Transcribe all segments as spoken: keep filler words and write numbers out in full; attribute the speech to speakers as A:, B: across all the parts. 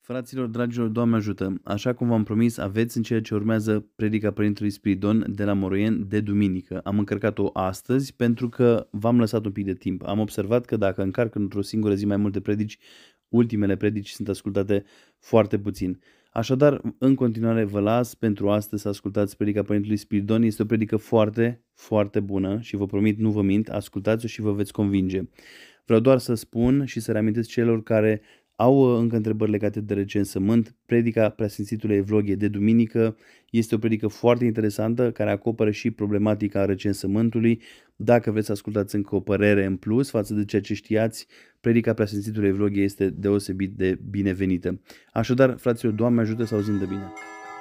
A: Fraților, dragilor, Doamne ajută! Așa cum v-am promis, aveți în cele ce urmează predica Părintelui Spiridon de la Moroieni de duminică. Am încărcat-o astăzi pentru că v-am lăsat un pic de timp. Am observat că dacă încarc într-o singură zi mai multe predici, ultimele predici sunt ascultate foarte puțin. Așadar, în continuare vă las pentru astăzi să ascultați predica Părintelui Spiridon. Este o predică foarte, foarte bună și vă promit, nu vă mint, ascultați-o și vă veți convinge. Vreau doar să spun și să reamintesc celor care au încă întrebări legate de recensământ. Predica Preasfințitului Evlogie de duminică este o predică foarte interesantă care acoperă și problematica recensământului. Dacă vreți să ascultați încă o părere în plus față de ceea ce știați, predica Preasfințitului Evlogie este deosebit de binevenită. Așadar, fraților, Doamne ajută să auzim de bine!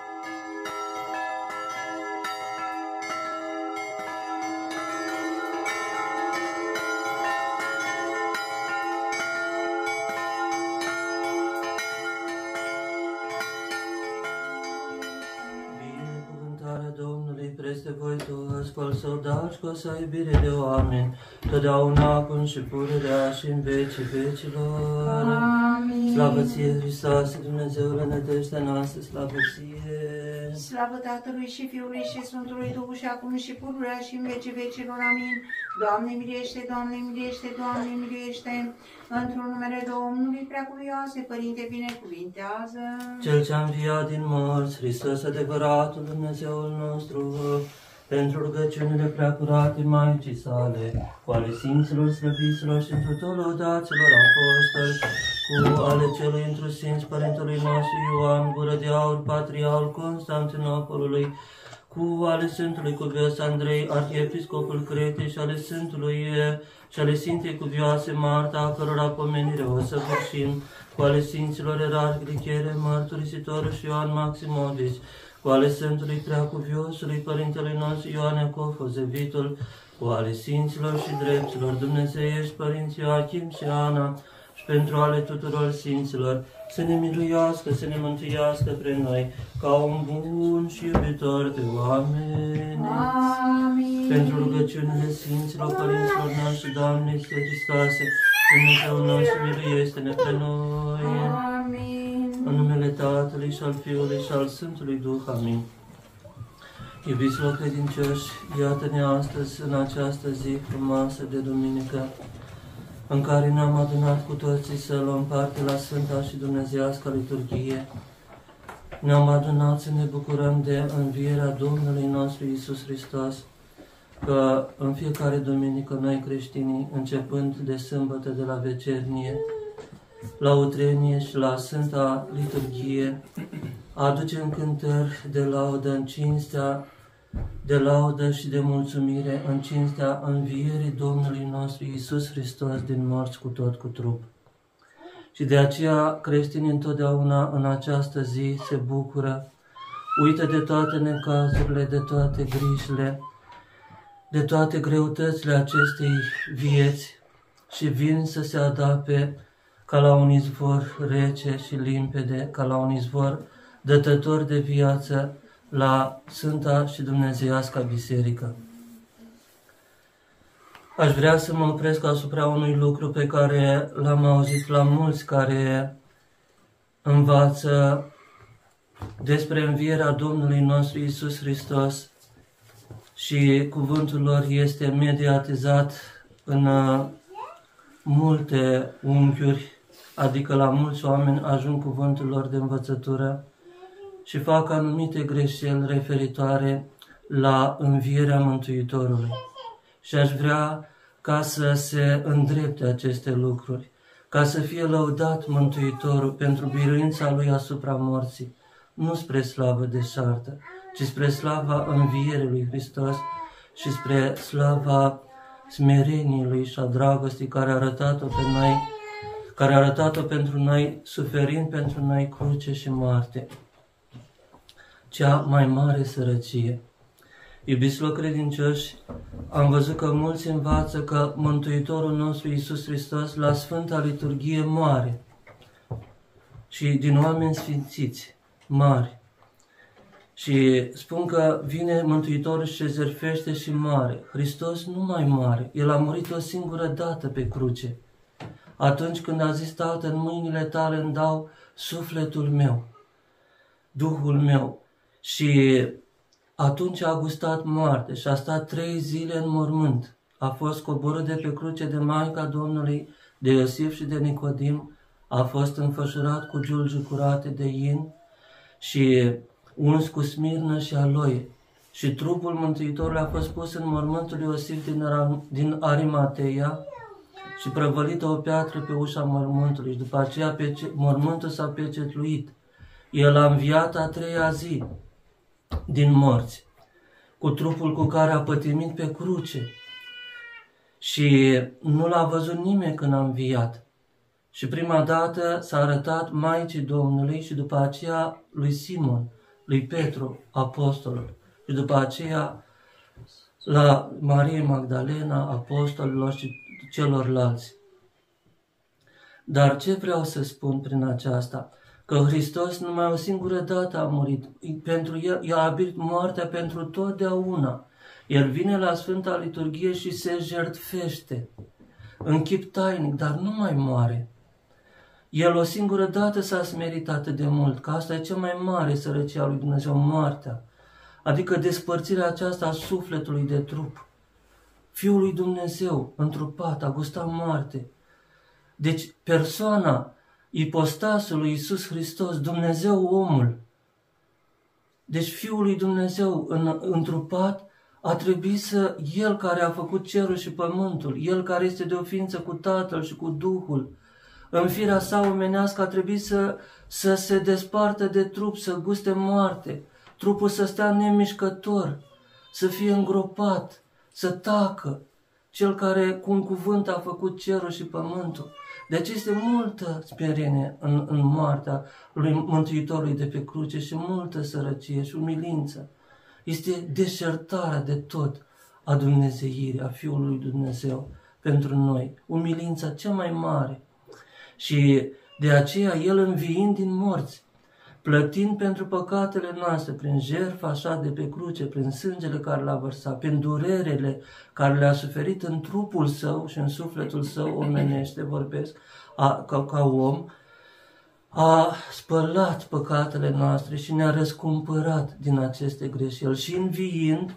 B: Peste voi toți, cu al său dar și cu a sa iubire de oameni, totdeauna, acum și pururea și în vecii vecilor.
C: Amin.
B: Slavă ție, Hristoase, Dumnezeule, nădejdea noastră, slavă ție.
C: Slavă Tatălui și Fiului și Sfântului Duh și acum și pururea și în vecii vecilor. Amin. Doamne miluiește, Doamne miluiește, Doamne miluiește. Într-un numele Domnului Preacuvioase, Părinte, binecuvintează.
B: Cel ce-a înviat din morți, Hristos adevăratul Dumnezeul nostru, pentru rugăciunile preacurate Maicii sale, cu ale Sfinților, Slăviților și întru tot lăudaților apostoli, cu ale celui întru Sfinț Părintelui nostru Ioan, Gură de Aur, Patriarhul Constantinopolului, cu ale Sfântului Cuvios Andrei, Arhiepiscopul Cretei și ale Sfântului și ale Sfintei Cuvioase Marta, a cărora pomenire o săvârșim, cu ale Sfinților Erarhi Glichere, Mărturisitorul și Ioan Maximovici, cu ale Sfântului Preacuviosului Părintelui nostru Ioan Iacov Ozevitul, cu ale Sfinților și Drepților Dumnezeiești Părinții Joachim și Ana, și pentru ale tuturor Sfinților, să ne miluiască, să ne mântuiască pre noi, ca un bun și iubitor de oameni.
C: Amin.
B: Pentru rugăciunile Sfinților Părinților noștri, Doamne Iisuse Hristoase, Dumnezeu nostru, miluiește-ne pre noi.
C: Amin.
B: În numele Tatălui și al Fiului și al Sfântului Duh. Amin. Iubiților credincioși, iată-ne astăzi, în această zi frumoasă de duminică, în care ne-am adunat cu toții să luăm parte la Sfânta și Dumnezeiasca Liturghie. Ne-am adunat să ne bucurăm de învierea Domnului nostru Iisus Hristos, că în fiecare duminică noi creștinii, începând de sâmbătă de la vecernie, la utrenie și la Sfânta Liturghie, aducem cântări de laudă în cinstea, de laudă și de mulțumire în cinstea învierii Domnului nostru Iisus Hristos din morți cu tot cu trup. Și de aceea creștinii întotdeauna în această zi se bucură, uită de toate necazurile, de toate grijile, de toate greutățile acestei vieți și vin să se adapte ca la un izvor rece și limpede, ca la un izvor dătător de viață la Sfânta și Dumnezeiasca Biserică. Aș vrea să mă opresc asupra unui lucru pe care l-am auzit la mulți care învață despre învierea Domnului nostru Iisus Hristos și cuvântul lor este mediatizat în multe unghiuri, adică la mulți oameni ajung cuvântul lor de învățătură și fac anumite greșeli referitoare la învierea Mântuitorului. Și aș vrea ca să se îndrepte aceste lucruri, ca să fie lăudat Mântuitorul pentru biruința Lui asupra morții, nu spre slavă deșartă, ci spre slava învierii Lui Hristos și spre slava smereniei Lui și a dragostii care a arătat-o pe noi, care a arătat-o pentru noi, suferind pentru noi cruce și moarte, cea mai mare sărăcie. Iubiților credincioși, am văzut că mulți învață că Mântuitorul nostru Iisus Hristos la Sfânta Liturghie moare și din oameni sfințiți, mari. Și spun că vine Mântuitorul și se zerfește și moare. Hristos nu mai moare, El a murit o singură dată pe cruce. Atunci când a zis: Tată, în mâinile tale îmi dau sufletul meu, Duhul meu. Și atunci a gustat moarte și a stat trei zile în mormânt. A fost coborât de pe cruce de Maica Domnului, de Iosif și de Nicodim, a fost înfășurat cu giulgi curate de in și uns cu smirnă și aloie. Și trupul Mântuitorului a fost pus în mormântul lui Iosif din, din Arimateia și prăvălită o piatră pe ușa mormântului. Și după aceea pece, mormântul s-a pecetluit. El a înviat a treia zi din morți, cu trupul cu care a pătimit pe cruce. Și nu l-a văzut nimeni când a înviat. Și prima dată s-a arătat Maicii Domnului și după aceea lui Simon, lui Petru, apostolul. Și după aceea la Marie Magdalena, apostolilor și celorlalți. Dar ce vreau să spun prin aceasta? Că Hristos numai o singură dată a murit. Pentru el, el a abilit moartea pentru totdeauna. El vine la Sfânta Liturghie și se jertfește în chip tainic, dar nu mai moare. El o singură dată s-a smerit atât de mult, că asta e cea mai mare sărăcie a lui Dumnezeu, moartea. Adică despărțirea aceasta a sufletului de trup. Fiul lui Dumnezeu, întrupat, a gustat moarte. Deci persoana, ipostasul lui Iisus Hristos, Dumnezeu omul. Deci Fiul lui Dumnezeu în, întrupat a trebuit să, El care a făcut cerul și pământul, El care este de o ființă cu Tatăl și cu Duhul, în firea sa omenească a trebuit să, să se despartă de trup, să guste moarte, trupul să stea nemișcător, să fie îngropat, să tacă, Cel care cu un cuvânt a făcut cerul și pământul. Deci este multă smerenie în, în moartea lui Mântuitorului de pe cruce și multă sărăcie și umilință. Este deșertarea de tot a dumnezeirii, a Fiului lui Dumnezeu pentru noi. Umilința cea mai mare. Și de aceea El, înviind din morți, plătind pentru păcatele noastre, prin jertfa așa de pe cruce, prin sângele care l-a vărsat, prin durerele care le-a suferit în trupul Său și în sufletul Său omenește, vorbesc, a, ca, ca om, a spălat păcatele noastre și ne-a răscumpărat din aceste greșeli. Și înviind,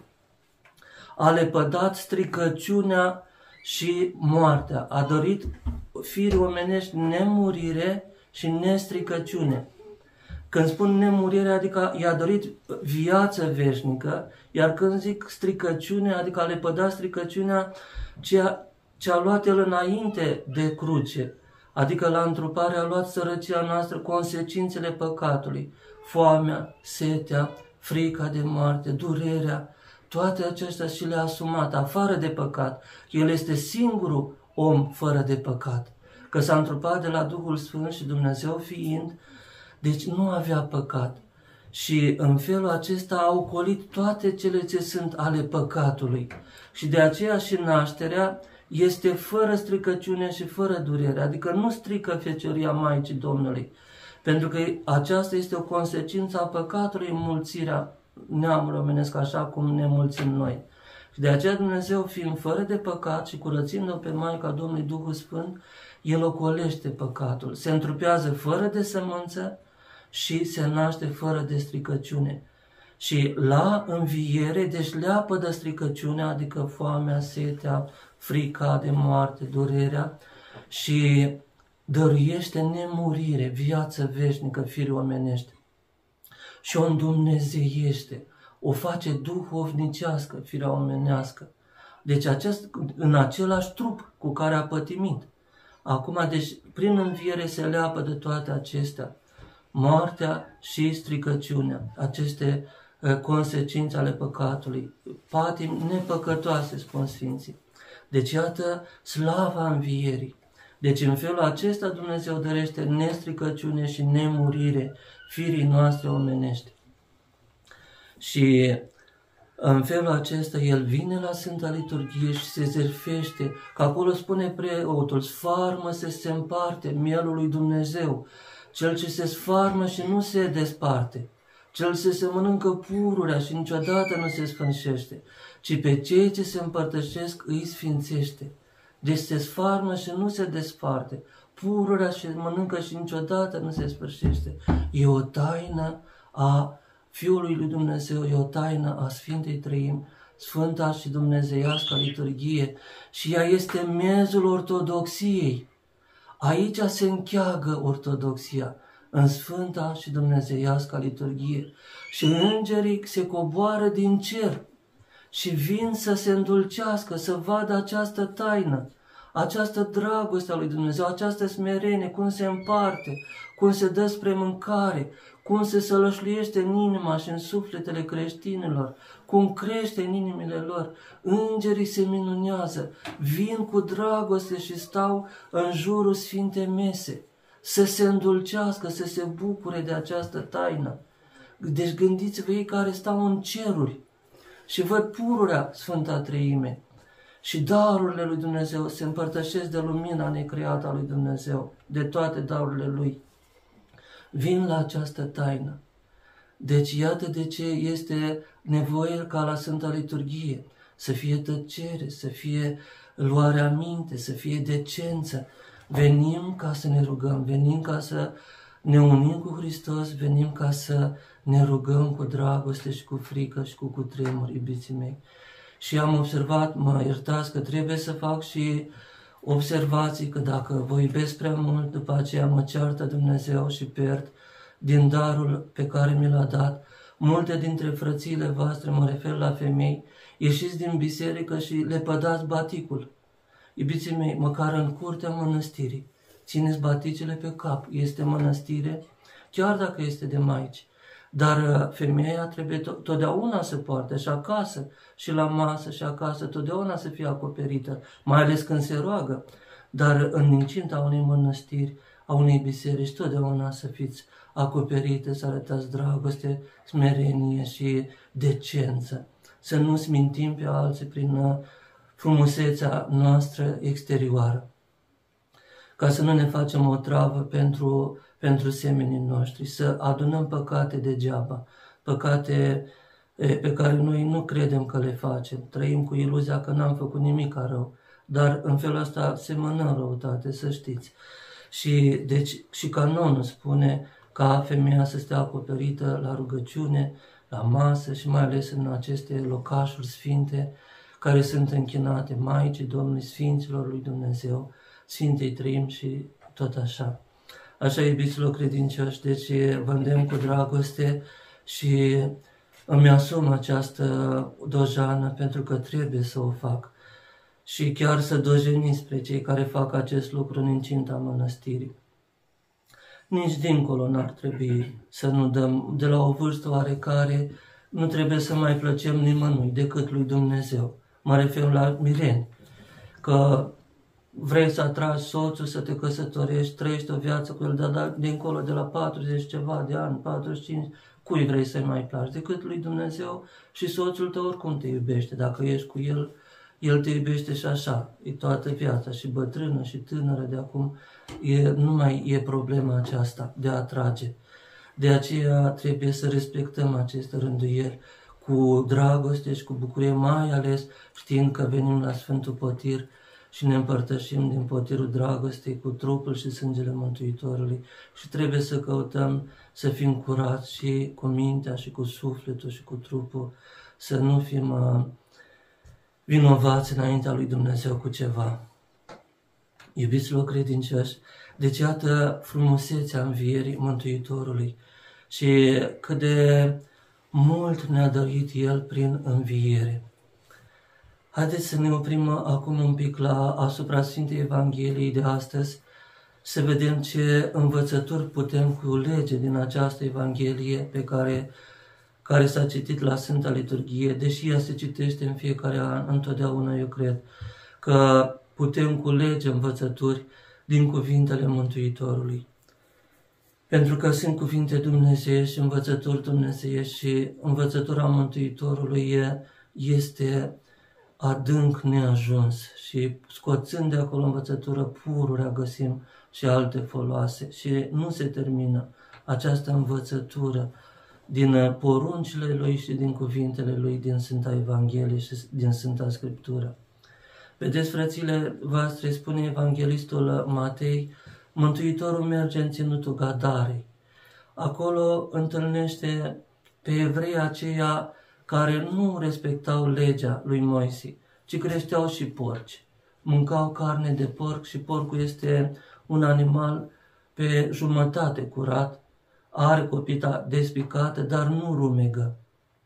B: a lepădat stricăciunea și moartea. A dorit firii omenești nemurire și nestricăciune. Când spun nemurire, adică i-a dorit viață veșnică, iar când zic stricăciune, adică a lepădat stricăciunea ce a luat El înainte de cruce, adică la întrupare a luat sărăcia noastră, consecințele păcatului, foamea, setea, frica de moarte, durerea, toate acestea și le-a asumat, afară de păcat. El este singurul om fără de păcat, că s-a întrupat de la Duhul Sfânt și Dumnezeu fiind, deci nu avea păcat. Și în felul acesta a ocolit toate cele ce sunt ale păcatului. Și de aceea și nașterea este fără stricăciune și fără durere, adică nu strică fecioria Maicii Domnului, pentru că aceasta este o consecință a păcatului, înmulțirea neamului omenesc, așa cum ne mulțim noi. Și de aceea Dumnezeu, fiind fără de păcat și curățind-o pe Maica Domnului Duhul Sfânt, El ocolește păcatul, se întrupează fără de sămânță și se naște fără de stricăciune. Și la înviere, deci leapă de stricăciunea, adică foamea, setea, frica de moarte, durerea, și dăruiește nemurire, viață veșnică firii omenești. Și o îndumnezeiește, o face duhovnicească, firea omenească. Deci acest, în același trup cu care a pătimit. Acum, deci, prin înviere se leapă de toate acestea. Moartea și stricăciunea, aceste uh, consecințe ale păcatului, patim nepăcătoase, spun Sfinții. Deci, iată, slava învierii. Deci, în felul acesta Dumnezeu dărește nestricăciune și nemurire firii noastre omenești. Și în felul acesta El vine la Sfânta Liturghie și se zerfește, că acolo spune preotul, sfarmă-se, se împarte mielul lui Dumnezeu, cel ce se sfarmă și nu se desparte, cel ce se mănâncă pururea și niciodată nu se sfânșește, ci pe cei ce se împărtășesc îi sfințește. Deci se sfarmă și nu se desparte. pururea și mănâncă și niciodată nu se sfârșește. E o taină a Fiului lui Dumnezeu, e o taină a Sfintei Trăimi, Sfânta și Dumnezeiasca liturghie, și ea este miezul ortodoxiei. Aici se încheagă ortodoxia, în Sfânta și Dumnezeiasca liturghie. Și îngerii se coboară din cer și vin să se îndulcească, să vadă această taină, această dragoste a lui Dumnezeu, această smerenie, cum se împarte, cum se dă spre mâncare, cum se sălășluiește în inima și în sufletele creștinilor, cum crește în inimile lor. Îngerii se minunează, vin cu dragoste și stau în jurul Sfintei Mese, să se îndulcească, să se bucure de această taină. Deci gândiți-vă ei care stau în ceruri și văd pururea Sfânta Treime. Și darurile lui Dumnezeu se împărtășesc de lumina necreată a lui Dumnezeu, de toate darurile lui. Vin la această taină. Deci iată de ce este nevoie ca la Sfânta Liturghie să fie tăcere, să fie luare aminte, să fie decență. Venim ca să ne rugăm, venim ca să ne unim cu Hristos, venim ca să ne rugăm cu dragoste și cu frică și cu cutremur, iubiții mei. Și am observat, mă iertați că trebuie să fac și observații, că dacă vă iubesc prea mult, după aceea mă ceartă Dumnezeu și pierd din darul pe care mi l-a dat. Multe dintre frățiile voastre, mă refer la femei, ieșiți din biserică și le pădați baticul. Iubiții mei, măcar în curtea mănăstirii, țineți baticele pe cap, este mănăstire, chiar dacă este de maici. Dar femeia trebuie totdeauna să poarte și acasă, și la masă, și acasă, totdeauna să fie acoperită, mai ales când se roagă. Dar în incinta unei mănăstiri, a unei biserici, totdeauna să fiți acoperite, să arătați dragoste, smerenie și decență. Să nu smintim pe alții prin frumusețea noastră exterioară, ca să nu ne facem o travă pentru, pentru semenii noștri, să adunăm păcate degeaba, păcate pe care noi nu credem că le facem, trăim cu iluzia că n-am făcut nimic rău, dar în felul ăsta semănăm răutate, să știți. Și, deci, și canonul spune ca femeia să stea acoperită la rugăciune, la masă și mai ales în aceste locașuri sfinte care sunt închinate Maicii Domnului, Sfinților lui Dumnezeu, Sfintei Trăimi și tot așa. Așa, iubiților credincioși, deci vă îndemn cu dragoste și îmi asum această dojană pentru că trebuie să o fac. Și chiar să dojeniți spre cei care fac acest lucru în incinta mănăstirii. Nici dincolo n-ar trebui să nu dăm, de la o vârstă oarecare, nu trebuie să mai plăcem nimănui decât lui Dumnezeu. Mă refer la mireni, că vrei să atragi soțul, să te căsătorești, trăiești o viață cu el, dar dincolo de la patruzeci ceva de ani, patruzeci și cinci, cui vrei să-i mai placi? Decât lui Dumnezeu, și soțul tău oricum te iubește. Dacă ești cu el, el te iubește și așa. E toată viața, și bătrână și tânără de acum, e, nu mai e problema aceasta de a atrage. De aceea trebuie să respectăm aceste rânduieli cu dragoste și cu bucurie, mai ales știind că venim la Sfântul Potir și ne împărtășim din potirul dragostei cu trupul și sângele Mântuitorului. Și trebuie să căutăm să fim curați și cu mintea și cu sufletul și cu trupul, să nu fim uh, vinovați înaintea lui Dumnezeu cu ceva. Iubiților credincioși, deci iată frumusețea învierii Mântuitorului și cât de mult ne-a dăruit El prin înviere. Haideți să ne oprim acum un pic la asupra Sfintei Evangheliei de astăzi, să vedem ce învățături putem culege din această Evanghelie pe care, care s-a citit la Sfânta Liturghie, deși ea se citește în fiecare an, întotdeauna eu cred că putem culege învățături din cuvintele Mântuitorului. Pentru că sunt cuvinte dumnezeiești și învățături dumnezeiești și învățătura Mântuitorului este adânc neajuns și scoțând de acolo învățătură pururea găsim și alte foloase și nu se termină această învățătură din poruncile Lui și din cuvintele Lui din Sfânta Evanghelie și din Sfânta Scriptură. Vedeți, frățile voastre, spune Evanghelistul Matei Mântuitorul merge în ținutul Gadarei. Acolo întâlnește pe evrei aceia care nu respectau legea lui Moise, ci creșteau și porci. Mâncau carne de porc și porcul este un animal pe jumătate curat, are copita despicată, dar nu rumegă.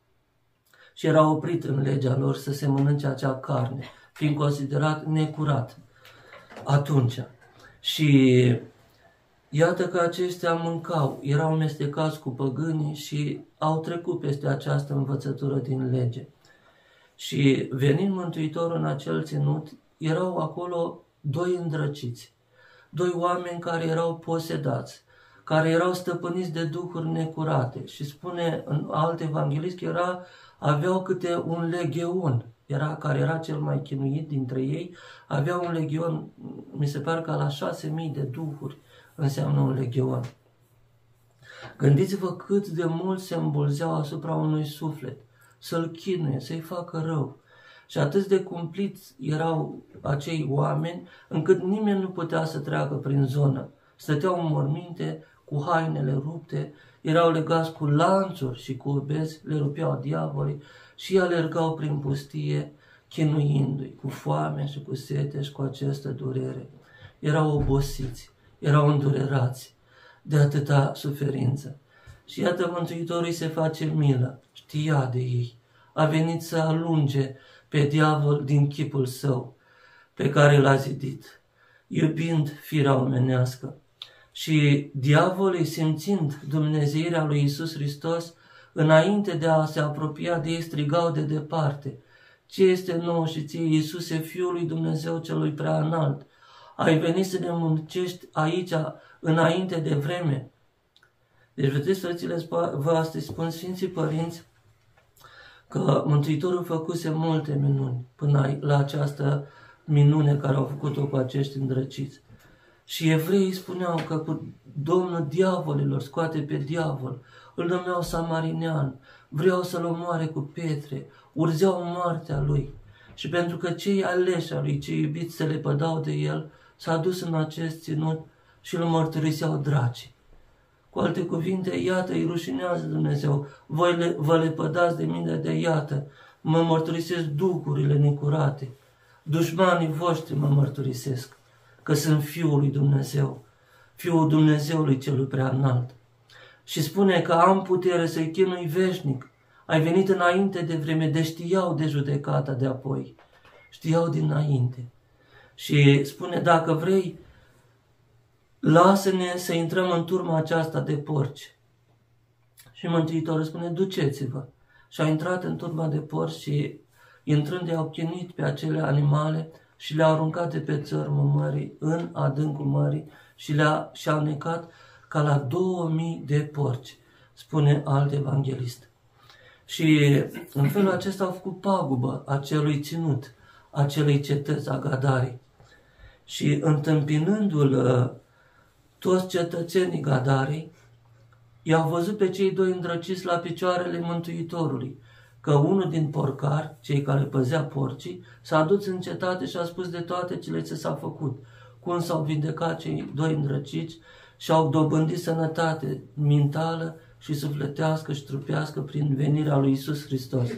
B: Și era oprit în legea lor să se mănânce acea carne, fiind considerat necurat atunci. Și iată că aceștia mâncau, erau amestecați cu păgânii și au trecut peste această învățătură din lege. Și venind Mântuitorul în acel ținut, erau acolo doi îndrăciți, doi oameni care erau posedați, care erau stăpâniți de duhuri necurate. Și spune în alt evanghelist că era, aveau câte un legheon, era, care era cel mai chinuit dintre ei, avea un legheon, mi se pare că la șase mii de duhuri înseamnă un legheon. Gândiți-vă cât de mult se îmbulzeau asupra unui suflet, să-l chinuie, să-i facă rău. Și atât de cumpliți erau acei oameni, încât nimeni nu putea să treacă prin zonă. Stăteau în morminte, cu hainele rupte, erau legați cu lanțuri și cu obezi, le rupeau diavolii și alergau prin pustie, chinuindu-i cu foame și cu sete și cu această durere. Erau obosiți, erau îndurerați de atâta suferință. Și iată Mântuitorul îi se face milă, știa de ei, a venit să alunge pe diavol din chipul său pe care l-a zidit, iubind firea omenească. Și diavolii, simțind dumnezeirea lui Iisus Hristos, înainte de a se apropia de ei, strigau de departe: ce este nouă și ție, Iisuse, Fiul lui Dumnezeu celui prea înalt? Ai venit să ne muncești aici înainte de vreme? Deci, vedeți, frățile voastre, spun Sfinții Părinți că Mântuitorul făcuse multe minuni până la această minune care au făcut-o cu acești îndrăciți. Și evreii spuneau că cu Domnul diavolilor scoate pe diavol, îl numeau samarinean, vreau să-l omoare cu pietre, urzeau moartea lui. Și pentru că cei aleși al lui, cei iubiți, se lepădau de el, s-a dus în acest ținut și îl mărturiseau dracii. Cu alte cuvinte, iată, îi rușinează Dumnezeu, voi le, vă lepădați de mine, de iată, mă mărturisesc duhurile necurate, dușmanii voștri mă mărturisesc că sunt Fiul lui Dumnezeu, Fiul Dumnezeului celui prea înalt. Și spune că am putere să-i chinui veșnic, ai venit înainte de vreme, de știau de judecata de apoi, știau dinainte. Și spune, dacă vrei, lasă-ne să intrăm în turma aceasta de porci. Și Mântuitorul spune, duceți-vă. Și a intrat în turma de porci și, intrând, i-au chinuit pe acele animale și le-au aruncat de pe țărmul mării, în adâncul mării, și le-a și-au necat ca la două mii de porci, spune alt evanghelist. Și în felul acesta au făcut pagubă acelui ținut, acelei cetăți a Gadarei. Și întâmpinându-l toți cetățenii Gadarei, i-au văzut pe cei doi îndrăciți la picioarele Mântuitorului, că unul din porcari, cei care păzea porcii, s-a dus în cetate și a spus de toate cele ce s-a făcut, cum s-au vindecat cei doi îndrăciți și au dobândit sănătate mentală și sufletească și trupească prin venirea lui Iisus Hristos.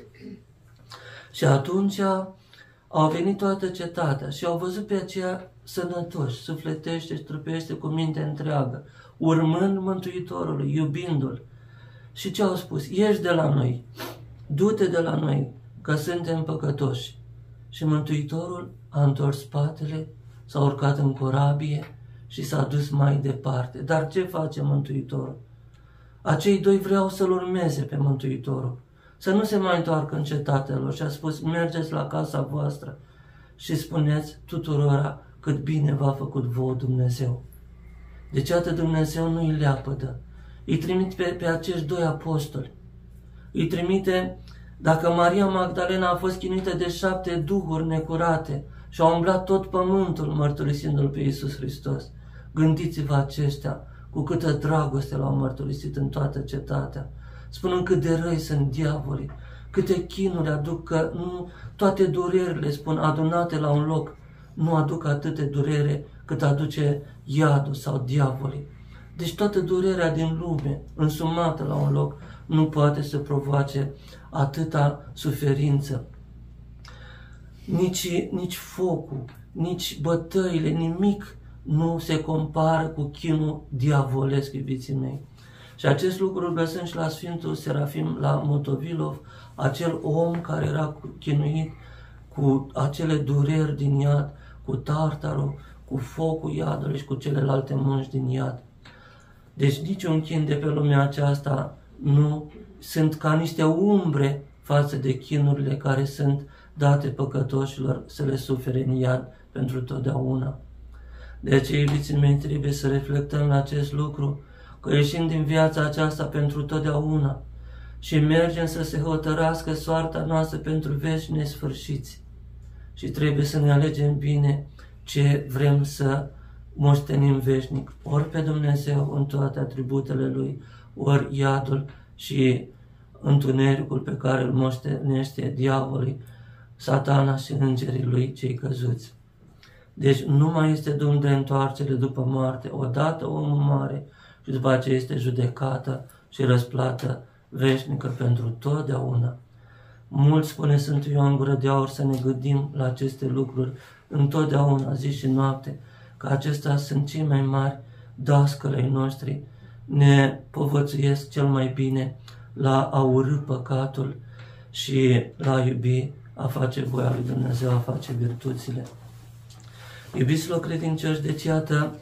B: Și atunci au venit toată cetatea și au văzut pe aceia sănătoși, sufletește și trupește cu minte întreagă, urmând Mântuitorului, iubindu-L. Și ce au spus? Ieși de la noi, du-te de la noi, că suntem păcătoși. Și Mântuitorul a întors spatele, s-a urcat în corabie și s-a dus mai departe. Dar ce face Mântuitorul? Acei doi vreau să-L urmeze pe Mântuitorul, să nu se mai întoarcă în cetatea lor, și a spus, mergeți la casa voastră și spuneți tuturora cât bine v-a făcut vouă Dumnezeu. Deci, iată, Dumnezeu nu îi leapădă. Îi trimite pe, pe acești doi apostoli. Îi trimite, dacă Maria Magdalena a fost chinuită de șapte duhuri necurate și a umblat tot pământul mărturisindu-L pe Iisus Hristos, gândiți-vă aceștia cu câtă dragoste L-au mărturisit în toată cetatea, spunând cât de răi sunt diavolii, câte chinuri aduc, că nu toate durerile, spun, adunate la un loc, nu aduc atâtea durere cât aduce iadul sau diavolii. Deci toată durerea din lume, însumată la un loc, nu poate să provoace atâta suferință. Nici, nici focul, nici bătăile, nimic nu se compară cu chinul diavolesc, iubiții mei. Și acest lucru îl găsim și la Sfântul Serafim la Motovilov, acel om care era chinuit cu acele dureri din iad, cu tartarul, cu focul iadului și cu celelalte munci din iad. Deci niciun chin de pe lumea aceasta nu sunt ca niște umbre față de chinurile care sunt date păcătoșilor să le sufere în iad pentru totdeauna. De aceea, iubiții mei, trebuie să reflectăm la acest lucru, că ieșim din viața aceasta pentru totdeauna și mergem să se hotărască soarta noastră pentru vești nesfârșiți. Și trebuie să ne alegem bine ce vrem să moștenim veșnic, ori pe Dumnezeu în toate atributele Lui, ori iadul și întunericul pe care îl moștenește diavolii, Satana și îngerii lui cei căzuți. Deci nu mai este drum de întoarcere după moarte, odată omul moare și după aceea este judecată și răsplată veșnică pentru totdeauna. Mulți, spune Sfântul Ioan Gură de Aur, să ne gândim la aceste lucruri întotdeauna, zi și noapte, că acestea sunt cei mai mari dascălei noștri, ne povățuiesc cel mai bine la a urî păcatul și la a iubi, a face voia lui Dumnezeu, a face virtuțile. Iubiților credincioși, deci iată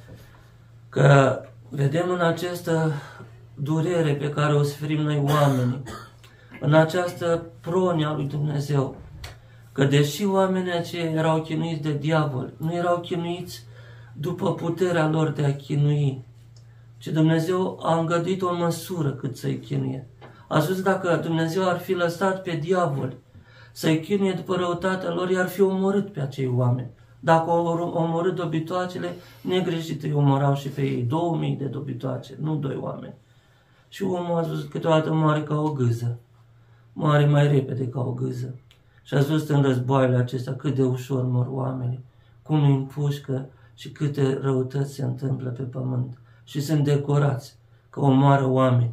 B: că vedem în această durere pe care o suferim noi oamenii, în această pronie a lui Dumnezeu, că deși oamenii aceia erau chinuiți de diavol, nu erau chinuiți după puterea lor de a chinui, ci Dumnezeu a îngăduit o măsură cât să-i chinuie. A spus, dacă Dumnezeu ar fi lăsat pe diavol să-i chinuie după răutatea lor, i-ar fi omorât pe acei oameni. Dacă au omorât dobitoacele, negreșit îi omorau și pe ei. Două mii de dobitoace, nu doi oameni. Și omul a văzut câteodată moare ca o gâză. Moare mai repede ca o gâză. Și a văzut în războaiele acestea cât de ușor mor oamenii, cum îi împușcă și câte răutăți se întâmplă pe pământ. Și sunt decorați că omoară oameni.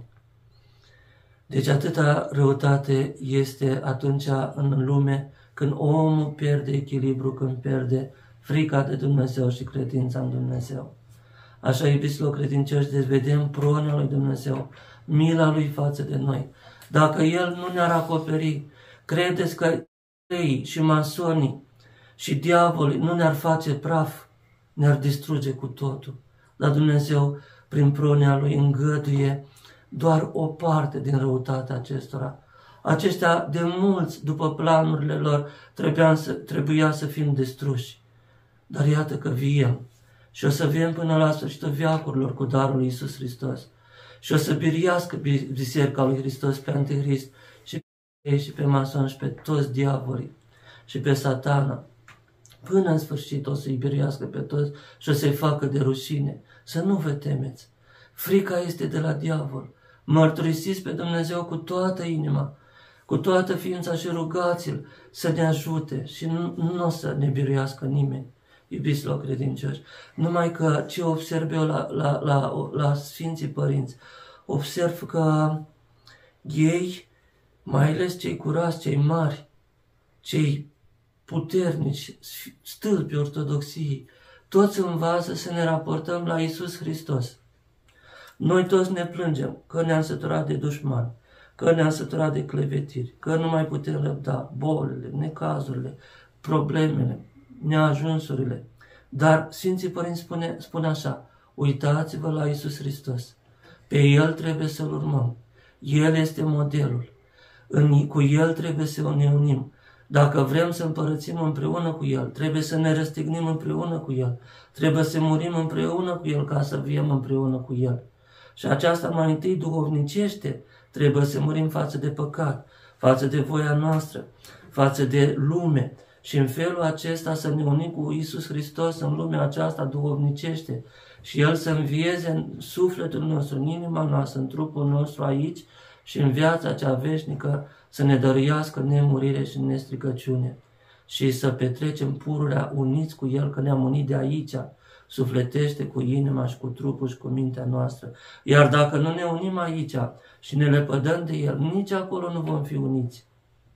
B: Deci atâta răutate este atunci în lume când omul pierde echilibru, când pierde frica de Dumnezeu și credința în Dumnezeu. Așa, iubiților credincioși, deci vedem pronia lui Dumnezeu, mila lui față de noi. Dacă El nu ne-ar acoperi, credeți că ei și masonii și diavolii nu ne-ar face praf, ne-ar distruge cu totul. Dar Dumnezeu, prin pronia Lui, îngăduie doar o parte din răutatea acestora. Aceștia de mulți, după planurile lor, trebuia să, trebuia să fim destruși. Dar iată că viem și o să viem până la sfârșitul veacurilor cu darul lui Iisus Hristos. Și o să biriască Biserica lui Hristos pe Antichrist și pe ei și pe mason și pe toți diavolii și pe Satana. Până în sfârșit o să-i biriască pe toți și o să-i facă de rușine. Să nu vă temeți. Frica este de la diavol. Mărturisiți pe Dumnezeu cu toată inima, cu toată ființa și rugați-L să ne ajute și nu, nu o să ne biruiască nimeni, iubiților credincioși. Numai că ce observ eu la, la, la, la Sfinții Părinți, observ că ei, mai ales cei curați, cei mari, cei puternici, stâlpii ortodoxiei, toți învață să ne raportăm la Iisus Hristos. Noi toți ne plângem că ne-am săturat de dușmani, că ne-am săturat de clevetiri, că nu mai putem răbda bolile, necazurile, problemele, neajunsurile. Dar Sfinții Părinți spune, spune așa, uitați-vă la Iisus Hristos. Pe El trebuie să-L urmăm. El este modelul. În, cu El trebuie să ne unim. Dacă vrem să împărățim împreună cu El, trebuie să ne răstignim împreună cu El. Trebuie să murim împreună cu El ca să viem împreună cu El. Și aceasta mai întâi duhovnicește, trebuie să murim față de păcat, față de voia noastră, față de lume. Și în felul acesta să ne unim cu Iisus Hristos în lumea aceasta duhovnicește și El să învieze în sufletul nostru, în inima noastră, în trupul nostru aici și în viața cea veșnică să ne dăruiască nemurire și nestricăciune și să petrecem pururea uniți cu El, că ne-am unit de aici, sufletește cu inima și cu trupul și cu mintea noastră. Iar dacă nu ne unim aici și ne lepădăm de El, nici acolo nu vom fi uniți.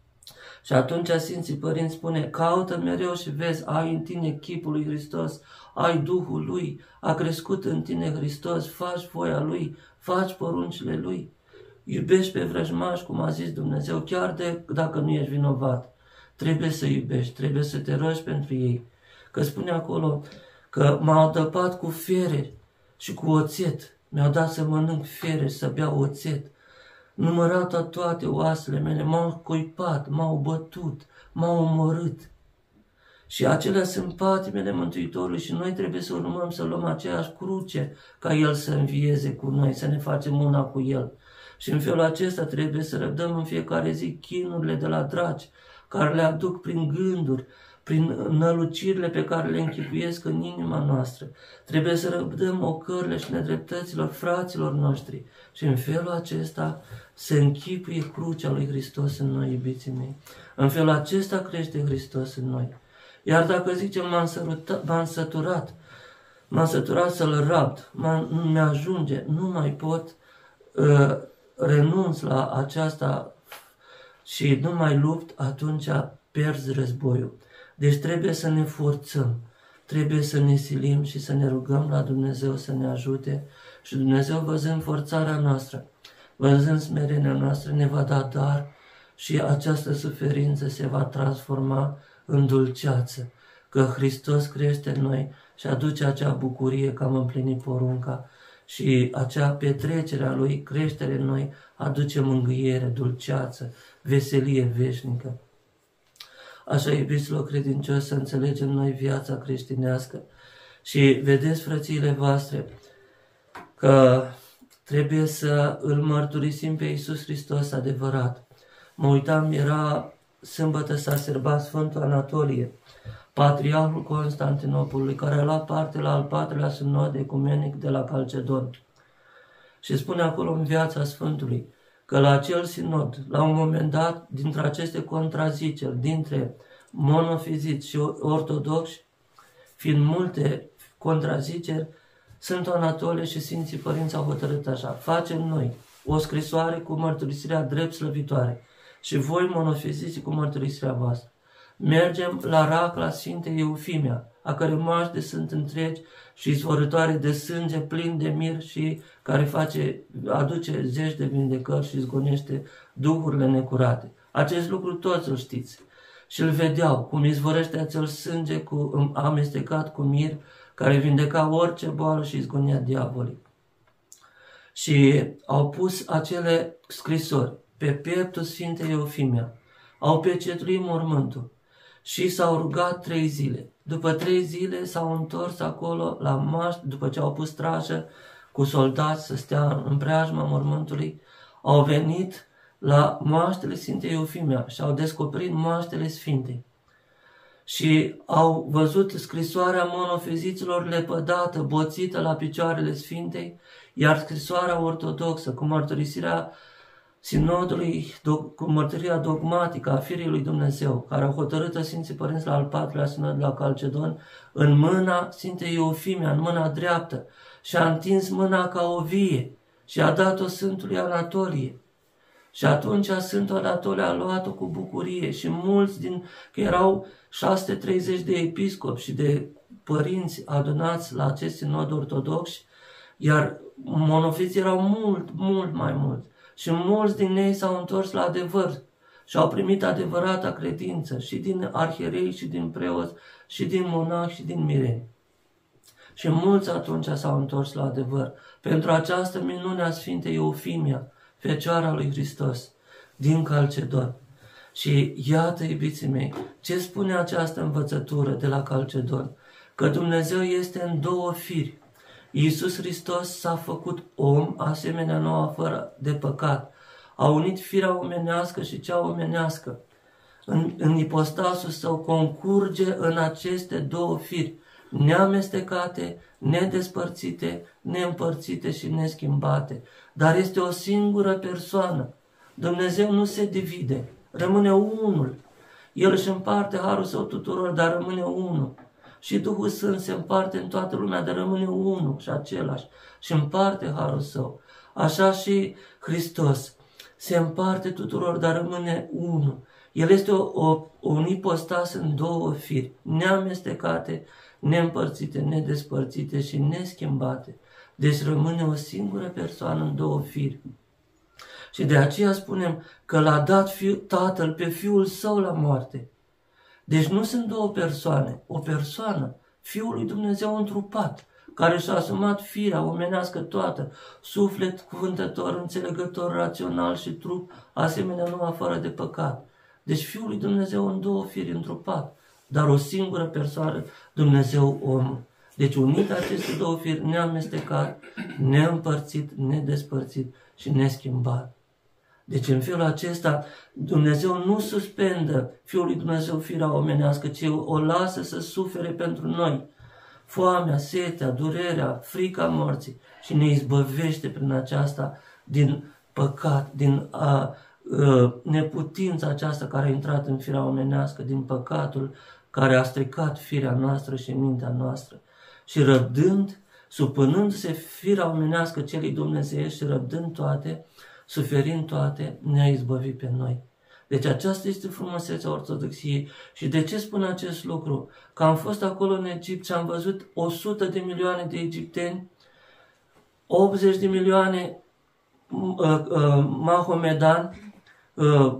B: Și atunci Sfinții Părinți spune, caută mereu și vezi, ai în tine chipul lui Hristos, ai Duhul Lui, a crescut în tine Hristos, faci voia Lui, faci poruncile Lui. Iubești pe vrăjmași, cum a zis Dumnezeu, chiar de dacă nu ești vinovat. Trebuie să iubești, trebuie să te rogi pentru ei. Că spune acolo că m-au adăpat cu fiere și cu oțet. Mi-au dat să mănânc fiere și să beau oțet. Numărat toate oasele mele, m-au cuipat, m-au bătut, m-au omorât. Și acelea sunt patimile Mântuitorului și noi trebuie să urmăm să luăm aceeași cruce ca El să învieze cu noi, să ne facem una cu El. Și în felul acesta trebuie să răbdăm în fiecare zi chinurile de la dragi, care le aduc prin gânduri, prin nălucirile pe care le închipuiesc în inima noastră. Trebuie să răbdăm ocările și nedreptăților fraților noștri. Și în felul acesta se închipuie crucea lui Hristos în noi, iubiții mei. În felul acesta crește Hristos în noi. Iar dacă zicem m-am săturat, m-am săturat să-L rabd, nu mi-ajunge, nu mai pot, uh, renunț la aceasta și nu mai lupt, atunci pierzi războiul. Deci trebuie să ne forțăm, trebuie să ne silim și să ne rugăm la Dumnezeu să ne ajute și Dumnezeu, văzând forțarea noastră, văzând smerenia noastră, ne va da dar și această suferință se va transforma în dulceață, că Hristos crește în noi și aduce acea bucurie că am împlinit porunca și acea petrecere a Lui, creștere în noi, aduce mângâiere, dulceață, veselie veșnică. Așa, iubiților credincioși, să înțelegem noi viața creștinească și vedeți, frățiile voastre, că trebuie să îl mărturisim pe Iisus Hristos adevărat. Mă uitam, era sâmbătă, s-a serbat Sfântul Anatolie, Patriarhul Constantinopolului, care a luat parte la al patrulea sinod ecumenic de la Calcedon. Și spune acolo în viața Sfântului că la acel sinod, la un moment dat, dintre aceste contraziceri, dintre monofiziți și ortodoxi, fiind multe contraziceri, Sfântul Anatolie și Sfinții Părinți au hotărât așa: facem noi o scrisoare cu mărturisirea drept slăvitoare și voi, monofiziții, cu mărturisirea voastră. Mergem la Racla Sfintei Eufimia, a cărei moaște sunt întregi și izvorătoare de sânge, plin de mir și care face, aduce zeci de vindecări și izgonește duhurile necurate. Acest lucru toți îl știți. Și îl vedeau, cum izvorăște acel sânge cu, amestecat cu mir, care vindeca orice boală și izgonea diavolii. Și au pus acele scrisori pe pieptul Sfintei Eufimia, au pecetuit mormântul și s-au rugat trei zile. După trei zile s-au întors acolo la maști, după ce au pus strașă cu soldați să stea în preajma mormântului, au venit la moaștele Sfintei Eufimia și au descoperit moaștele Sfintei. Și au văzut scrisoarea monofiziților lepădată, boțită la picioarele Sfintei, iar scrisoarea ortodoxă cu mărturisirea sinodului, cu mărturia dogmatică a firii lui Dumnezeu, care au hotărât Sfinții Părinți la al patrulea sinod la Calcedon, în mâna Sfintei Eufimia, în mâna dreaptă, și a întins mâna ca o vie și a dat-o Sfântului Anatolie. Și atunci Sfântul Anatolie a luat-o cu bucurie și mulți din, că erau șase sute treizeci de episcopi și de părinți adunați la acest sinod ortodox, iar monofiții erau mult, mult mai mulți. Și mulți din ei s-au întors la adevăr și au primit adevărata credință și din arhierei și din preoți și din monahi și din mireni. Și mulți atunci s-au întors la adevăr pentru această minune a Sfintei Eufimia, Fecioara lui Hristos, din Calcedon. Și iată, iubiții mei, ce spune această învățătură de la Calcedon? Că Dumnezeu este în două firi. Iisus Hristos s-a făcut om, asemenea nouă, fără de păcat. A unit firea omenească și cea omenească. În, în ipostasul său concurge în aceste două firi, neamestecate, nedespărțite, neîmpărțite și neschimbate. Dar este o singură persoană. Dumnezeu nu se divide, rămâne unul. El își împarte harul său tuturor, dar rămâne unul. și Duhul Sfânt se împarte în toată lumea, dar rămâne unul și același și împarte harul său. Așa și Hristos se împarte tuturor, dar rămâne unul. El este o, o, un ipostas în două firi, neamestecate, neîmpărțite, nedespărțite și neschimbate. Deci rămâne o singură persoană în două firi. Și de aceea spunem că l-a dat fiu, Tatăl pe Fiul Său la moarte. Deci nu sunt două persoane, o persoană, Fiul lui Dumnezeu întrupat, care și-a asumat firea omenească toată, suflet cuvântător, înțelegător, rațional și trup, asemenea numai fără de păcat. Deci Fiul lui Dumnezeu în două firi întrupat, dar o singură persoană, Dumnezeu om. Deci unit aceste două firi, neamestecat, neîmpărțit, nedespărțit și neschimbat. Deci în felul acesta Dumnezeu nu suspendă Fiul lui Dumnezeu firea omenească, ci o lasă să sufere pentru noi foamea, setea, durerea, frica morții și ne izbăvește prin aceasta din păcat, din a, a, neputința aceasta care a intrat în firea omenească, din păcatul care a stricat firea noastră și mintea noastră. Și răbdând, supănându-se firea omenească celei dumnezeiești și răbdând toate, suferind toate, ne-a izbăvit pe noi. Deci aceasta este frumusețea Ortodoxiei. Și de ce spun acest lucru? Că am fost acolo în Egipt și am văzut o sută de milioane de egipteni, optzeci de milioane uh, uh, mahomedani, uh,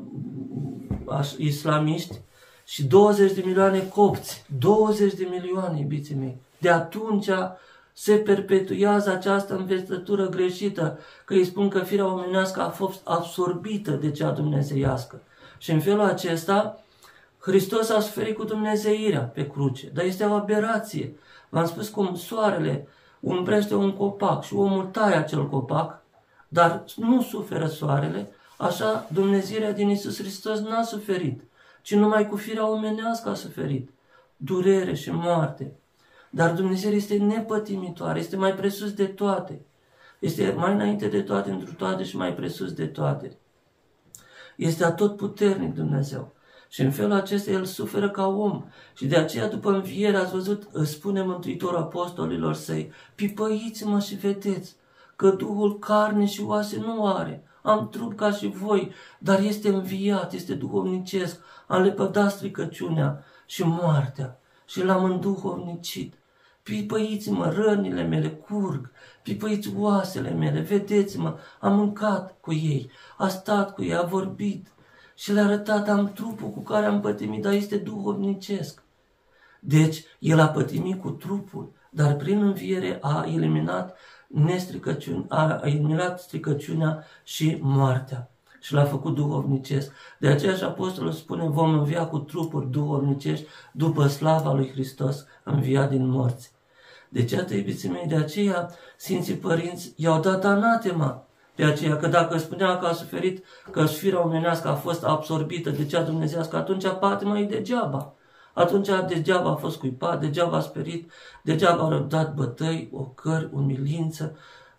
B: islamiști și douăzeci de milioane copți. douăzeci de milioane, iubiții mei. De atunci se perpetuează această învățătură greșită, că îi spun că firea omenească a fost absorbită de cea dumnezeiască. Și în felul acesta, Hristos a suferit cu dumnezeirea pe cruce, dar este o aberație. V-am spus cum soarele umbrește un copac și omul taie acel copac, dar nu suferă soarele, așa dumnezeirea din Iisus Hristos n-a suferit, ci numai cu firea omenească a suferit, durere și moarte. Dar Dumnezeu este nepătimitoare, este mai presus de toate. Este mai înainte de toate, întru toate și mai presus de toate. Este atotputernic Dumnezeu. Și în felul acesta El suferă ca om. Și de aceea, după înviere, ați văzut, spune Mântuitorul apostolilor săi, pipăiți-mă și vedeți că Duhul carne și oase nu are. Am trup ca și voi, dar este înviat, este duhovnicesc. Am lepădat stricăciunea și moartea și l-am înduhovnicit. Pipăiți-mă, rănile mele curg, pipăiți oasele mele, vedeți-mă, am mâncat cu ei, a stat cu ei, a vorbit și le-a arătat, am trupul cu care am pătimit, dar este duhovnicesc. Deci, el a pătimit cu trupul, dar prin înviere a eliminat nestricăciune, a eliminat stricăciunea și moartea și l-a făcut duhovnicesc. De aceea și apostolul spune, vom învia cu trupuri duhovnicești după slava lui Hristos înviat din morți. Deci, iată, iubiții mei, de aceea Sfinții Părinți i-au dat anatema pe aceea, că dacă spunea că a suferit, că firea omenească a fost absorbită de cea dumnezească, atunci patima e degeaba. Atunci degeaba a fost cuipat, degeaba a sperit, degeaba a răbdat bătăi, ocări, umilință,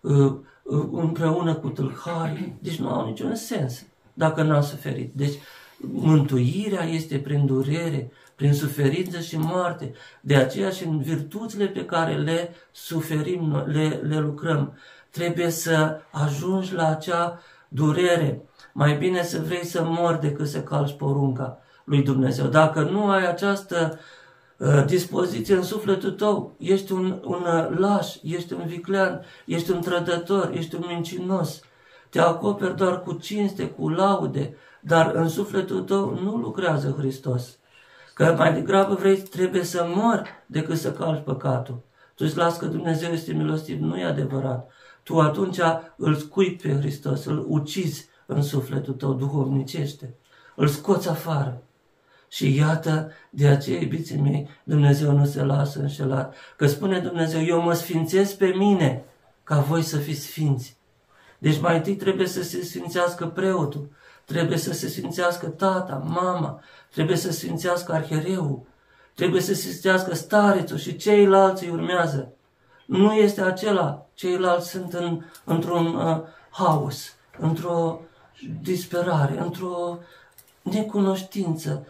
B: împreună cu tâlhari. Deci nu au niciun sens dacă n-a suferit. Deci mântuirea este prin durere, prin suferință și moarte. De aceea și în virtuțile pe care le suferim, le, le lucrăm, trebuie să ajungi la acea durere. Mai bine să vrei să mori decât să calci porunca lui Dumnezeu. Dacă nu ai această uh, dispoziție în sufletul tău, ești un, un uh, laș, ești un viclean, ești un trădător, ești un mincinos. Te acoperi doar cu cinste, cu laude, dar în sufletul tău nu lucrează Hristos. Că mai degrabă vrei, trebuie să mori decât să calci păcatul. Tu îți las că Dumnezeu este milostiv, nu e adevărat. Tu atunci îl scui pe Hristos, îl ucizi în sufletul tău, duhovnicește, îl scoți afară. Și iată, de aceea, iubiții mei, Dumnezeu nu se lasă înșelat. Că spune Dumnezeu, eu mă sfințesc pe mine, ca voi să fiți sfinți. Deci mai întâi trebuie să se sfințească preotul, trebuie să se sfințească tata, mama, trebuie să se sfințească arhiereul, trebuie să se sfințească starețul și ceilalți îi urmează. Nu este acela, ceilalți sunt în, într-un uh, haos, într-o disperare, într-o necunoștință.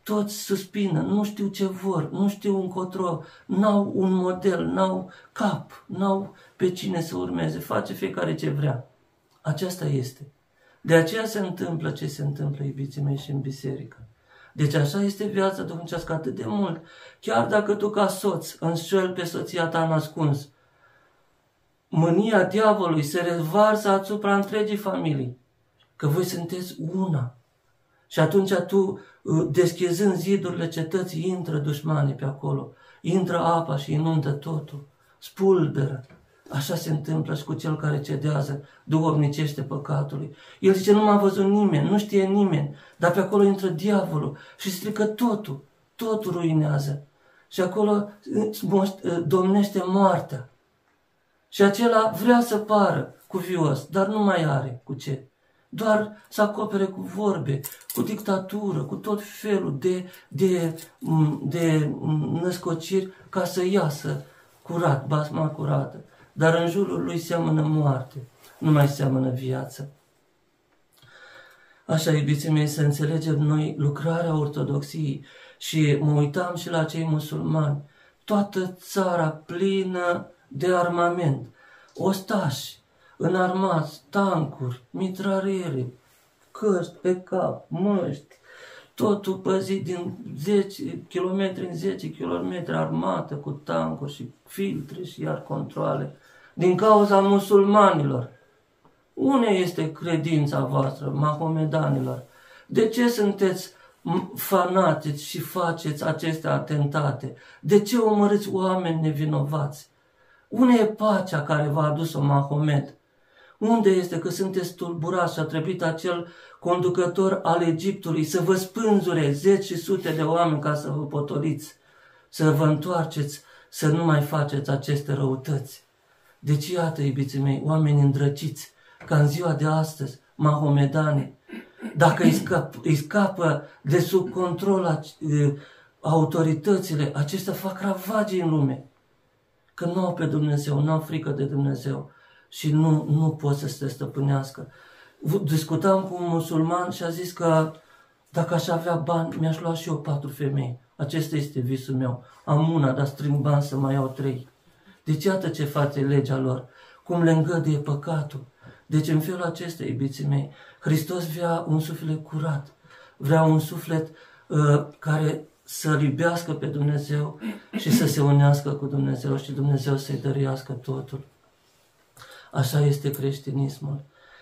B: toți suspină, nu știu ce vor, nu știu încotro, n-au un model, n-au cap, n-au pe cine să urmeze, face fiecare ce vrea. Aceasta este. De aceea se întâmplă ce se întâmplă, iubiții mei, și în biserică. Deci așa este viața duhovnicească atât de mult. Chiar dacă tu ca soț înșeli pe soția ta nascuns, mânia diavolului se revarsă asupra întregii familii, că voi sunteți una. Și atunci tu, deschizând zidurile cetății, intră dușmanii pe acolo, intră apa și inundă totul, spulberă. Așa se întâmplă și cu cel care cedează duhovnicește păcatului. El zice, nu m-a văzut nimeni, nu știe nimeni, dar pe acolo intră diavolul și strică totul, totul ruinează. Și acolo domnește moartea. Și acela vrea să pară cuvios, dar nu mai are cu ce. Doar să acopere cu vorbe, cu dictatură, cu tot felul de, de, de născociri ca să iasă curat, basma curată. Dar în jurul lui seamănă moarte, nu mai seamănă viață. Așa, iubiții mei, să înțelegem noi lucrarea ortodoxiei. Și mă uitam și la cei musulmani. Toată țara plină de armament, ostași, înarmați, tancuri, mitraliere, căști pe cap, măști, totul păzit din zece kilometri în zece kilometri, armată cu tancuri și filtre și iar controale, din cauza musulmanilor. Unde este credința voastră, mahomedanilor? De ce sunteți fanatici și faceți aceste atentate? De ce omorâți oameni nevinovați? Unde e pacea care v-a adus-o Mahomet? Unde este că sunteți tulburați și a trebuit acel conducător al Egiptului să vă spânzure zeci și sute de oameni ca să vă potoliți, să vă întoarceți, să nu mai faceți aceste răutăți? Deci iată, iubiții mei, oameni îndrăciți, ca în ziua de astăzi, mahomedani, dacă îi, scap, îi scapă de sub control a, e, autoritățile, acestea fac ravagii în lume. Că nu au pe Dumnezeu, nu au frică de Dumnezeu și nu, nu pot să se stăpânească. Discutam cu un musulman și a zis că dacă aș avea bani, mi-aș lua și eu patru femei. Acesta este visul meu. Am una, dar strâng bani să mai iau trei. Deci iată ce face legea lor, cum le îngăduie păcatul. Deci în felul acesta, iubiții mei, Hristos vrea un suflet curat, vrea un suflet uh, care să iubească pe Dumnezeu și să se unească cu Dumnezeu și Dumnezeu să-i dăruiască totul. Așa este creștinismul.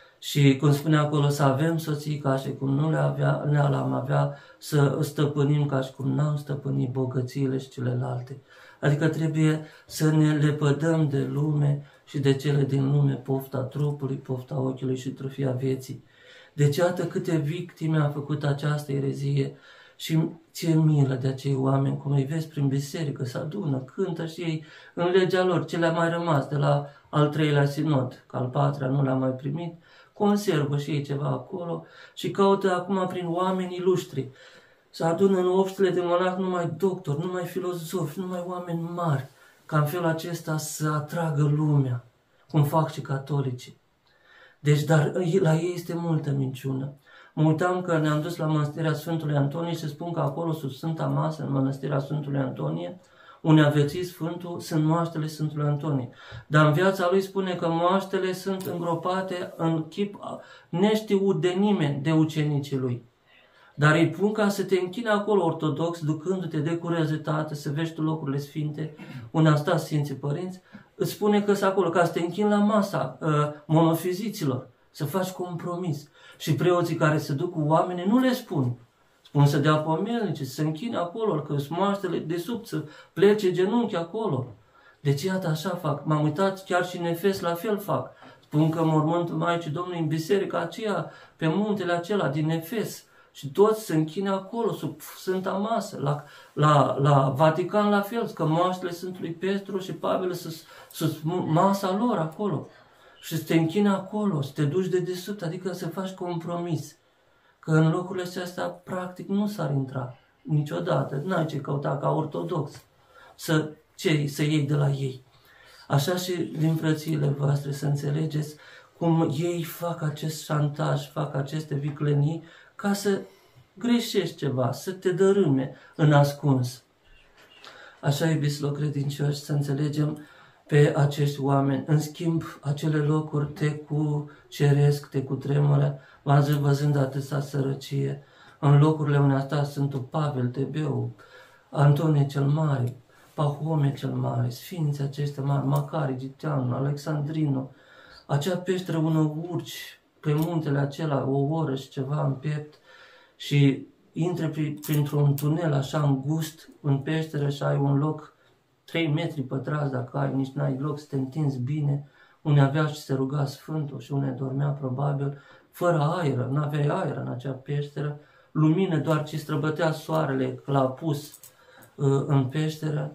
B: Și cum spune acolo, să avem soții ca și cum nu le avea, le am avea, să stăpânim ca și cum n-am stăpânit bogățiile și celelalte. Adică trebuie să ne lepădăm de lume și de cele din lume, pofta trupului, pofta ochiului și trofia vieții. Deci iată câte victime a făcut această erezie și ție milă de acei oameni, cum îi vezi prin biserică, se adună, cântă și ei în legea lor, ce le-a mai rămas de la al treilea sinod, că al patrulea nu l-a mai primit, conservă și ei ceva acolo și caută acum prin oamenii luștri. Se adună în obștile de monah numai doctori, numai filozofi, numai oameni mari, ca în felul acesta să atragă lumea, cum fac și catolicii. Deci, dar la ei este multă minciună. Mă uitam că ne-am dus la mănăstirea Sfântului Antonie și spun că acolo, sub Sfânta Masă, în mănăstirea Sfântului Antonie, unde a viețuit Sfântul, sunt moaștele Sfântului Antonie. Dar în viața lui spune că moaștele sunt îngropate în chip neștiut de nimeni de ucenicii lui. Dar îi pun ca să te închini acolo ortodox, ducându-te de curiozitate, să vezi tu locurile sfinte, unde au stat Sfinții Părinți, îți spune că sunt acolo, ca să te închini la masa uh, monofiziților, să faci compromis. Și preoții care se duc cu oamenii nu le spun. Spun să dea pomelnice, să se închine acolo, că sunt moaștele de sub, să plece genunchi acolo. Deci iată așa fac. M-am uitat chiar și în Efes la fel fac. Spun că mormântul Maicii Domnului în biserica aceea, pe muntele acela din Efes, și toți se închine acolo, sub Sfânta Masă, la, la, la Vatican la fel, că moaștele Sfântului Petru și Pavel sus, sus masa lor acolo. Și să te închine acolo, să te duci de desubt, adică să faci compromis. Că în locurile astea, practic, nu s-ar intra niciodată. N-ai ce căuta ca ortodox să, ce, să iei de la ei. Așa și din frățiile voastre să înțelegeți cum ei fac acest șantaj, fac aceste viclenii, ca să greșești ceva, să te dărâme în ascuns. Așa, iubiților credincioși, să înțelegem pe acești oameni. În schimb, acele locuri te cuceresc, te cutremură, văzând atâta sărăcie. În locurile unde a stat Sfântul Pavel, Tebeu, Antonie cel Mare, Pahome cel Mare, sfinții aceștia mari, Macari Egipteanul, Alexandrinu, acea peșteră unde urci pe muntele acela o oră și ceva în piept și intri printr-un tunel așa îngust în peșteră și ai un loc trei metri pătrați dacă ai, nici n-ai loc să te întinzi bine, unde avea și se ruga Sfântul și unde dormea probabil, fără aer, n-aveai aer în acea peșteră, lumină doar ce străbătea soarele, l-a pus uh, în peșteră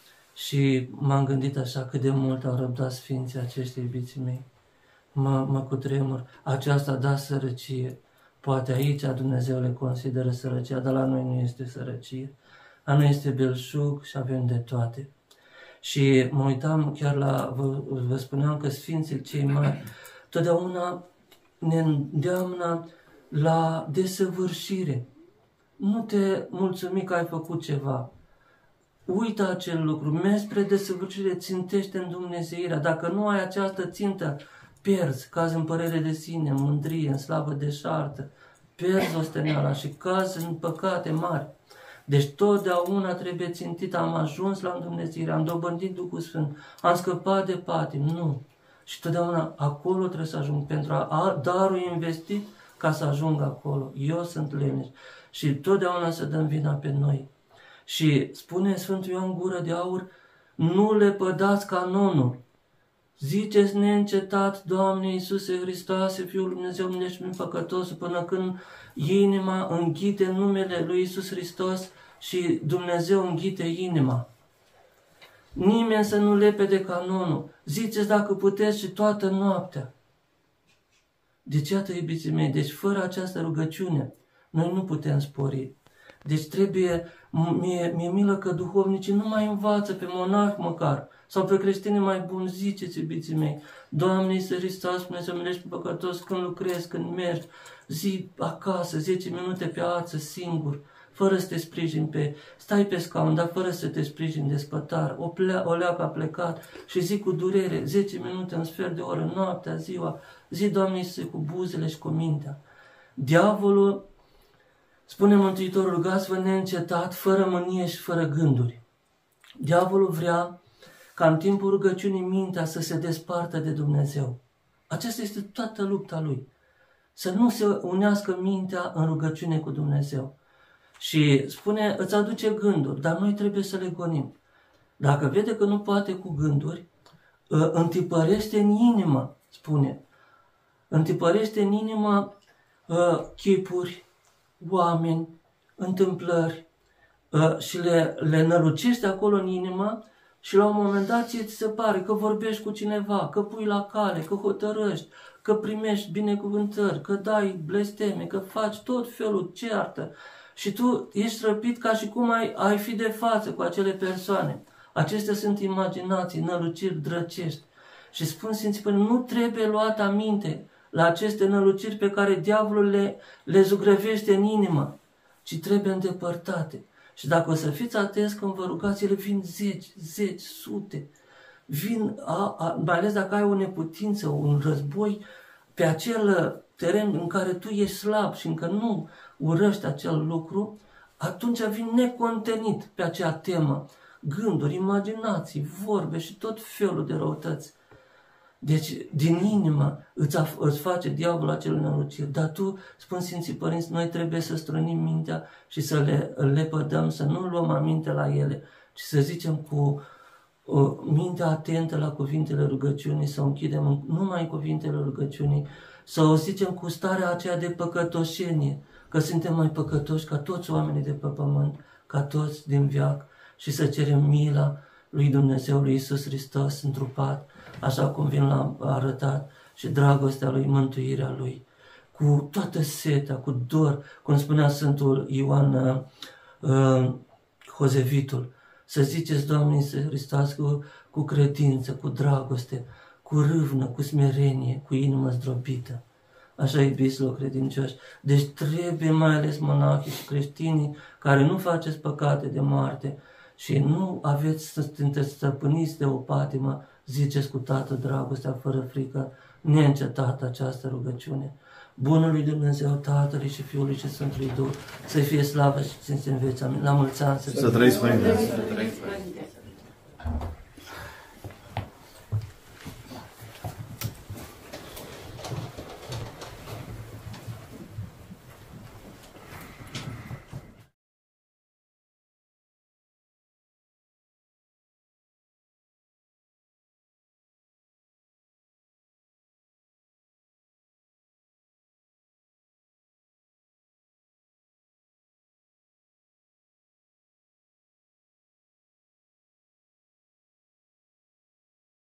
B: și m-am gândit așa cât de mult au răbdat sfinții aceștia, iubiții mei. Mă, mă cutremur, aceasta da sărăcie. Poate aici Dumnezeu le consideră sărăcia, dar la noi nu este sărăcie. La noi este belșug și avem de toate. Și mă uitam chiar la, vă, vă spuneam că sfinții cei mari totdeauna ne îndeamnă la desăvârșire. Nu te mulțumi că ai făcut ceva. Uită acel lucru, mergi spre desăvârșire, țintește în Dumnezeirea. Dacă nu ai această țintă, pierzi, cazi în părere de sine, în mândrie, în slavă deșartă, pierzi osteneala și cazi în păcate mari. Deci totdeauna trebuie țintit, am ajuns la Dumnezeire, am dobândit Duhul Sfânt, am scăpat de patim, nu. Și totdeauna acolo trebuie să ajung, pentru a, a darul investit ca să ajung acolo. Eu sunt leneș și totdeauna să dăm vina pe noi. Și spune Sfântul Ioan Gură de Aur, nu le pădați canonul. Ziceți neîncetat, Doamne Iisuse Hristoase, Fiul lui Dumnezeu, milește și păcătosul, până când inima înghite numele lui Iisus Hristos și Dumnezeu înghite inima. Nimeni să nu lepe de canonul. Ziceți dacă puteți și toată noaptea. Deci, iată, iubiții mei, deci fără această rugăciune, noi nu putem spori. Deci trebuie, mi-e, mi-e milă că duhovnicii nu mai învață pe monarh măcar, sau pe creștini mai buni, ziceți, iubiții mei, Doamne Iisuse Hristos, Dumnezeu milește pe păcătos, când lucrezi, când mergi, zi acasă, zece minute pe ață, singur, fără să te sprijini pe, stai pe scaun, dar fără să te sprijini de spătar, o, plea, o leacă a plecat și zi cu durere, zece minute, un sfert de oră, noaptea, ziua, zi, Doamne Iisuse, cu buzele și cu mintea. Diavolul, spune Mântuitorul, rugați-vă neîncetat, fără mânie și fără gânduri. Diavolul vrea ca în timpul rugăciunii mintea să se despartă de Dumnezeu. Aceasta este toată lupta lui. Să nu se unească mintea în rugăciune cu Dumnezeu. Și spune, îți aduce gânduri, dar noi trebuie să le gonim. Dacă vede că nu poate cu gânduri, întipărește în inimă, spune. Întipărește în inimă chipuri, oameni, întâmplări și le, le nălucește acolo în inimă și la un moment dat ție ți se pare că vorbești cu cineva, că pui la cale, că hotărăști, că primești binecuvântări, că dai blesteme, că faci tot felul ceartă și tu ești răpit ca și cum ai, ai fi de față cu acele persoane. Acestea sunt imaginații, năluciri drăcești. Și spun Sfinții Părinți, nu trebuie luat aminte la aceste năluciri pe care diavolul le, le zugrăvește în inimă, ci trebuie îndepărtate. Și dacă o să fiți atenți când vă rugați, ele vin zeci, zeci, sute. Vin, a, a, mai ales dacă ai o neputință, un război, pe acel teren în care tu ești slab și încă nu urăști acel lucru, atunci vin necontenit pe acea temă. Gânduri, imaginații, vorbe și tot felul de răutăți. Deci, din inimă îți, îți face diavolul acele năluciri. Dar tu, spun Sfinții Părinți, noi trebuie să strănim mintea și să le lepădăm, să nu luăm aminte la ele, ci să zicem cu uh, mintea atentă la cuvintele rugăciunii, să o închidem numai în cuvintele rugăciunii, să o zicem cu starea aceea de păcătoșenie, că suntem mai păcătoși ca toți oamenii de pe pământ, ca toți din veac, și să cerem mila lui Dumnezeu, lui Iisus Hristos întrupat, așa cum vin l-am arătat, și dragostea lui, mântuirea lui, cu toată setea, cu dor, cum spunea Sfântul Ioan uh, Hozevitul, să ziceți, Doamne Iisuse Hristos, cu, cu credință, cu dragoste, cu râvnă, cu smerenie, cu inimă zdrobită. așa iubiților credincioși. Deci trebuie mai ales monahii și creștinii care nu faceți păcate de moarte și nu aveți să sunteți stăpâniți de o patimă, ziceți cu toată dragostea, fără frică, neîncetată această rugăciune. Bunului Dumnezeu, Tatălui și Fiului și Sfântului Duh, să fie slavă și cinste în veci. Amin. La mulți ani să,
A: să trăiți, Părinte.